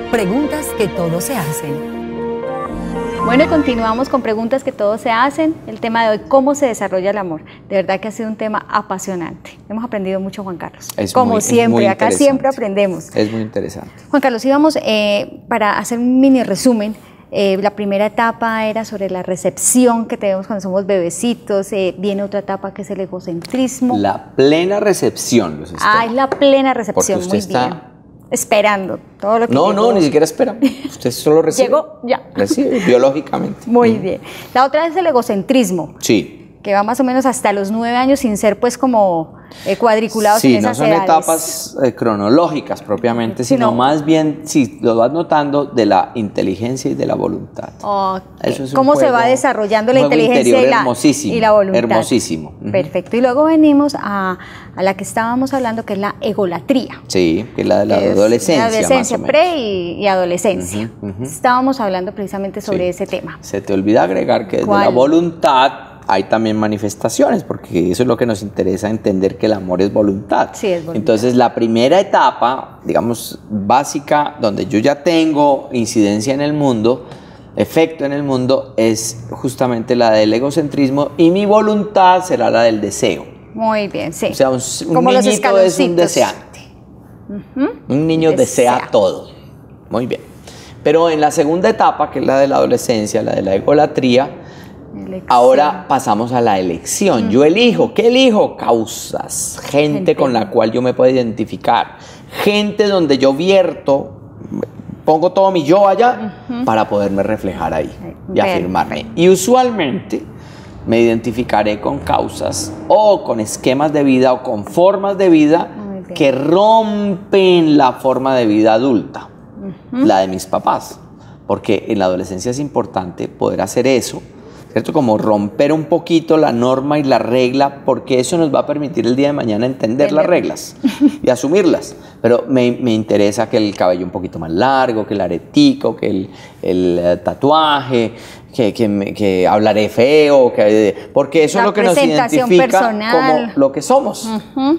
Preguntas que todos se hacen. Bueno, y continuamos con preguntas que todos se hacen. El tema de hoy, ¿cómo se desarrolla el amor? De verdad que ha sido un tema apasionante. Hemos aprendido mucho, Juan Carlos. Como siempre, acá siempre aprendemos. Es muy interesante. Juan Carlos, íbamos, para hacer un mini resumen, la primera etapa era sobre la recepción que tenemos cuando somos bebecitos. Viene otra etapa que es el egocentrismo. La plena recepción. Es la plena recepción, muy bien. Esperando todo lo que No, ni siquiera espera. Usted solo recibe. Llegó, ya. Recibe biológicamente. Muy bien. La otra es el egocentrismo. Sí. Que va más o menos hasta los 9 años sin ser pues como cuadriculados en esas edades. Sí, no son etapas cronológicas propiamente, sino más bien, si lo vas notando, de la inteligencia y de la voluntad. Okay. Eso es ¿Cómo se va desarrollando la inteligencia y la voluntad? Hermosísimo. Perfecto. Y luego venimos a la que estábamos hablando, que es la egolatría. Sí, que es la de la adolescencia. La adolescencia, pre y adolescencia. Estábamos hablando precisamente sobre ese tema. Se te olvida agregar que desde la voluntad hay también manifestaciones, porque eso es lo que nos interesa, entender que el amor es voluntad. Sí, es voluntad. Entonces, la primera etapa, digamos, básica, donde yo ya tengo incidencia en el mundo, efecto en el mundo, es justamente la del egocentrismo, y mi voluntad será la del deseo. Muy bien, sí. O sea, un niñito es un deseante. Un niño desea todo. Muy bien. Pero en la segunda etapa, que es la de la adolescencia, la de la egolatría, ahora pasamos a la elección. Yo elijo. ¿Qué elijo? Causas. Gente con la cual yo me puedo identificar. Gente donde yo vierto, pongo todo mi yo allá para poderme reflejar ahí y afirmarme. Y usualmente me identificaré con causas o con esquemas de vida o con formas de vida que rompen la forma de vida adulta, la de mis papás. Porque en la adolescencia es importante poder hacer eso, ¿cierto? Como romper un poquito la norma y la regla, porque eso nos va a permitir el día de mañana entender las reglas y asumirlas. Pero me interesa que el cabello un poquito más largo, que el aretico, que el tatuaje, que hablaré feo, porque eso es lo que nos identifica personal, como lo que somos.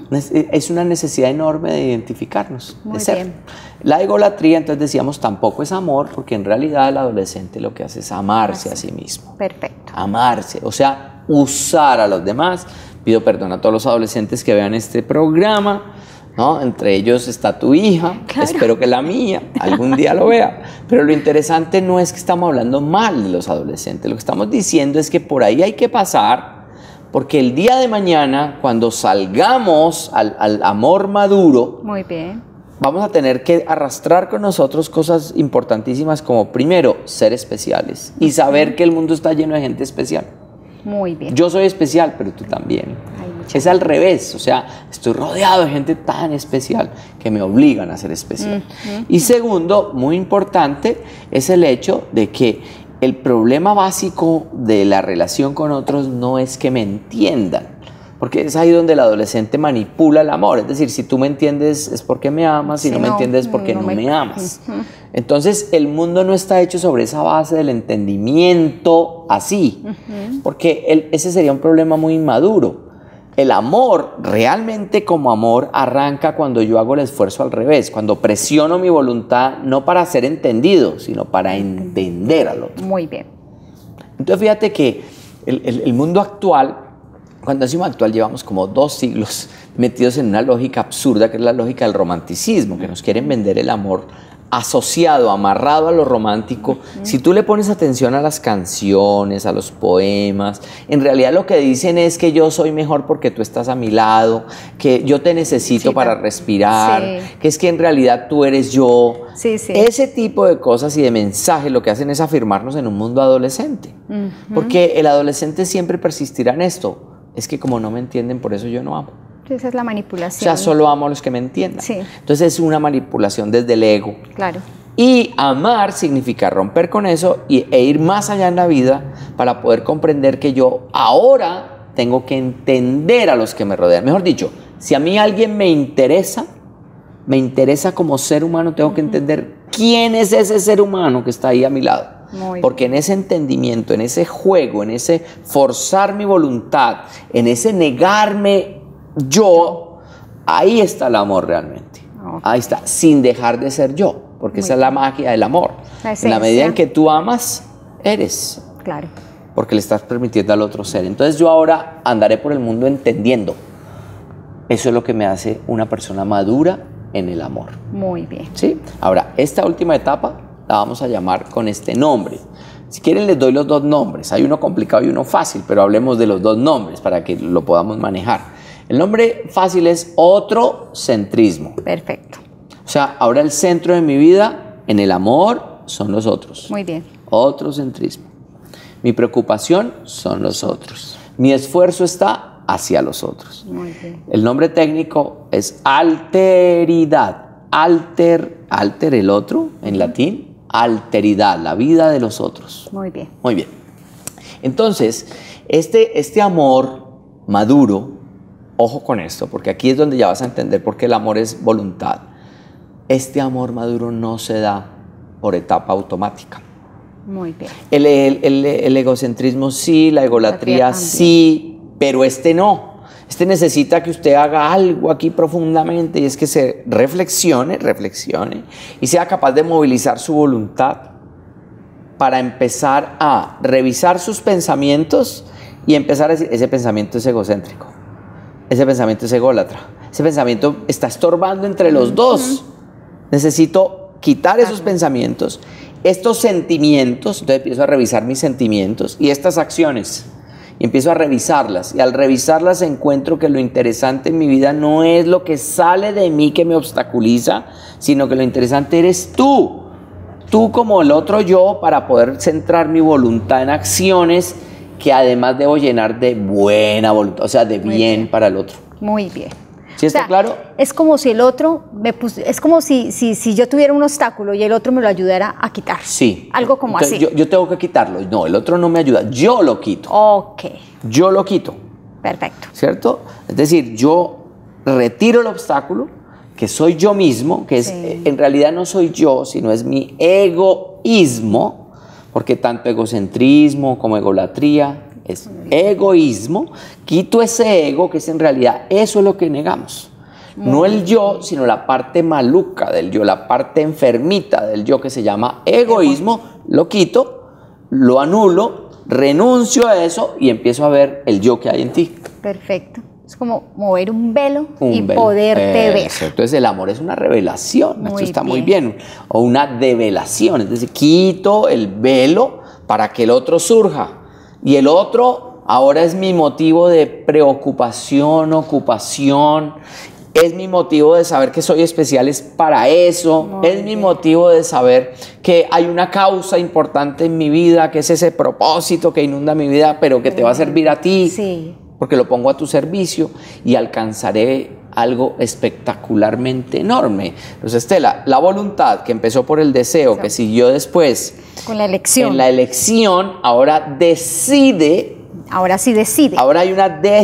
Es una necesidad enorme de identificarnos, de ser. Bien. La egolatría, entonces decíamos, tampoco es amor, porque en realidad el adolescente lo que hace es amarse a sí mismo. Perfecto. Amarse, o sea, usar a los demás. Pido perdón a todos los adolescentes que vean este programa, ¿no? Entre ellos está tu hija, espero que la mía algún día lo vea. Pero lo interesante no es que estamos hablando mal de los adolescentes, lo que estamos diciendo es que por ahí hay que pasar, porque el día de mañana, cuando salgamos al amor maduro, muy bien, vamos a tener que arrastrar con nosotros cosas importantísimas como, primero, ser especiales y saber que el mundo está lleno de gente especial. Muy bien. Yo soy especial, pero tú también. Es al revés, o sea, estoy rodeado de gente tan especial que me obligan a ser especial. Y segundo, muy importante, es el hecho de que el problema básico de la relación con otros no es que me entiendan, porque es ahí donde el adolescente manipula el amor. Es decir, si tú me entiendes es porque me amas, si no me entiendes es porque no me amas. Entonces, el mundo no está hecho sobre esa base del entendimiento así, porque ese sería un problema muy inmaduro. El amor, realmente como amor, arranca cuando yo hago el esfuerzo al revés, cuando presiono mi voluntad no para ser entendido, sino para entender al otro. Muy bien. Entonces, fíjate que el mundo actual, cuando decimos actual, llevamos como 2 siglos metidos en una lógica absurda, que es la lógica del romanticismo, que nos quieren vender el amor asociado, amarrado a lo romántico. Si tú le pones atención a las canciones, a los poemas, en realidad lo que dicen es que yo soy mejor porque tú estás a mi lado, que yo te necesito para respirar, que es que en realidad tú eres yo. Ese tipo de cosas y de mensajes lo que hacen es afirmarnos en un mundo adolescente, porque el adolescente siempre persistirá en esto. Es que como no me entienden, por eso yo no amo. Esa es la manipulación. O sea, solo amo a los que me entiendan. Entonces es una manipulación desde el ego. Claro. Y amar significa romper con eso e ir más allá en la vida para poder comprender que yo ahora tengo que entender a los que me rodean. Mejor dicho, si a mí alguien me interesa como ser humano, tengo que entender quién es ese ser humano que está ahí a mi lado. Porque en ese entendimiento, en ese juego, en ese forzar mi voluntad, en ese negarme yo, ahí está el amor realmente. Ahí está, sin dejar de ser yo. porque esa es la magia del amor. En la medida en que tú amas, eres. Claro. Porque le estás permitiendo al otro ser. Entonces yo ahora andaré por el mundo entendiendo. Eso es lo que me hace una persona madura en el amor. Muy bien. ¿Sí? Ahora, esta última etapa la vamos a llamar con este nombre. Si quieren les doy los dos nombres. Hay uno complicado y uno fácil, pero hablemos de los dos nombres para que lo podamos manejar. El nombre fácil es otrocentrismo. Perfecto. O sea, ahora el centro de mi vida en el amor son los otros. Muy bien. Otrocentrismo. Mi preocupación son los otros. Mi esfuerzo está hacia los otros. Muy bien. El nombre técnico es alteridad. Alter el otro, en latín. Alteridad, la vida de los otros. Muy bien. Muy bien. Entonces, este amor maduro, ojo con esto, porque aquí es donde ya vas a entender por qué el amor es voluntad. Este amor maduro no se da por etapa automática. Muy bien. El egocentrismo sí, la egolatría sí, pero este no. Este necesita que usted haga algo aquí profundamente, y es que se reflexione y sea capaz de movilizar su voluntad para empezar a revisar sus pensamientos y empezar a decir, ese pensamiento es egocéntrico, ese pensamiento es ególatra, ese pensamiento está estorbando entre los dos. Necesito quitar esos pensamientos, estos sentimientos. Entonces empiezo a revisar mis sentimientos y estas acciones. Y empiezo a revisarlas, y al revisarlas encuentro que lo interesante en mi vida no es lo que sale de mí que me obstaculiza, sino que lo interesante eres tú. Tú como el otro yo, para poder centrar mi voluntad en acciones que además debo llenar de buena voluntad, o sea, de bien para el otro. Muy bien. ¿Sí está claro? Es como si el otro es como si yo tuviera un obstáculo y el otro me lo ayudara a quitar. Sí. Algo como entonces, así. Yo tengo que quitarlo. No, el otro no me ayuda. Yo lo quito. Ok. Yo lo quito. Perfecto. ¿Cierto? Es decir, yo retiro el obstáculo, que soy yo mismo, que es, en realidad no soy yo, sino es mi egoísmo, porque tanto egocentrismo como egolatría es egoísmo. Quito ese ego, que es en realidad eso es lo que negamos. No el yo, sino la parte maluca del yo, la parte enfermita del yo, que se llama egoísmo. Lo quito, lo anulo, renuncio a eso y empiezo a ver el yo que hay en ti. Perfecto. Es como mover un velo y poderte ver. Entonces el amor es una revelación. Esto está muy bien. O una develación. Es decir, quito el velo para que el otro surja. Y el otro ahora es mi motivo de preocupación, ocupación. Es mi motivo de saber que soy especial, es para eso. Es mi motivo de saber que hay una causa importante en mi vida, que es ese propósito que inunda mi vida, pero que te va a servir a ti. Sí. Porque lo pongo a tu servicio y alcanzaré algo espectacularmente enorme. Entonces, Estela, la voluntad que empezó por el deseo, que siguió después con la elección. En la elección, ahora decide. Ahora sí decide. Ahora hay una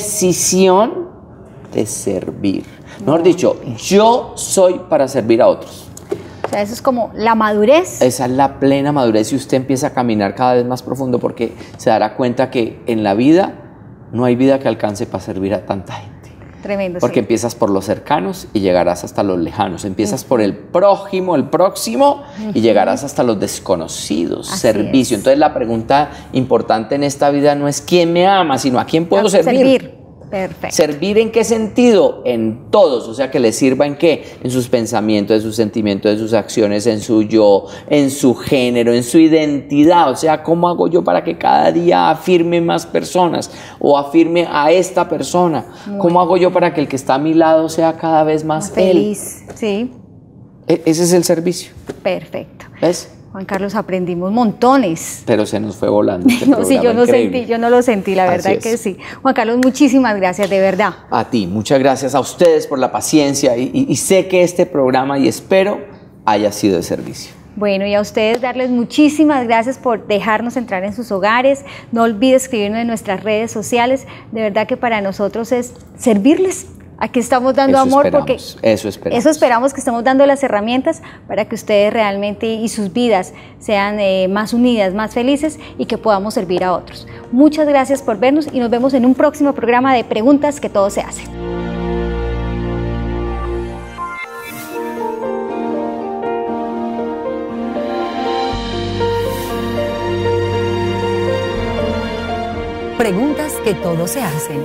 decisión de servir. Mejor dicho, yo soy para servir a otros. O sea, eso es como la madurez. Esa es la plena madurez, y usted empieza a caminar cada vez más profundo, porque se dará cuenta que en la vida no hay vida que alcance para servir a tanta gente. Tremendo. Porque empiezas por los cercanos y llegarás hasta los lejanos. Empiezas por el prójimo, el próximo, y llegarás hasta los desconocidos. Así servicio. Es. Entonces la pregunta importante en esta vida no es quién me ama, sino a quién puedo servir. Perfecto. ¿Servir en qué sentido? En todos, o sea, que le sirva en qué, en sus pensamientos, en sus sentimientos, en sus acciones, en su yo, en su género, en su identidad. O sea, ¿cómo hago yo para que cada día afirme más personas o afirme a esta persona? ¿Cómo hago yo para que el que está a mi lado sea cada vez más feliz? Sí. Ese es el servicio. Perfecto. ¿Ves? Juan Carlos, aprendimos montones. Pero se nos fue volando. No, sí, yo no lo sentí, la verdad que sí. Juan Carlos, muchísimas gracias, de verdad. A ti, muchas gracias a ustedes por la paciencia, y sé que este programa, y espero, haya sido de servicio. Bueno, y a ustedes darles muchísimas gracias por dejarnos entrar en sus hogares. No olvides escribirnos en nuestras redes sociales. De verdad que para nosotros es servirles. Aquí estamos dando amor porque eso esperamos, que estamos dando las herramientas para que ustedes realmente y sus vidas sean más unidas, más felices, y que podamos servir a otros. Muchas gracias por vernos y nos vemos en un próximo programa de Preguntas que Todos se Hacen. Preguntas que todos se hacen.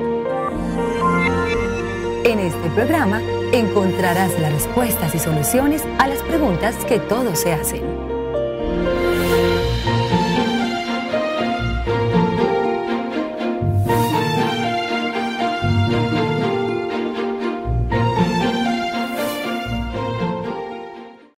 En este programa encontrarás las respuestas y soluciones a las preguntas que todos se hacen.